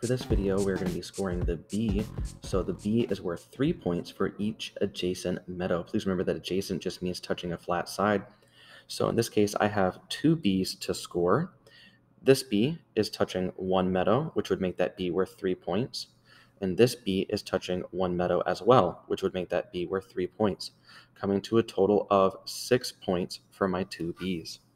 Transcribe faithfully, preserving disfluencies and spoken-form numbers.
For this video, we're going to be scoring the B. So the B is worth three points for each adjacent meadow. Please remember that adjacent just means touching a flat side. So in this case, I have two B's to score. This B is touching one meadow, which would make that B worth three points. And this B is touching one meadow as well, which would make that B worth three points, coming to a total of six points for my two B's.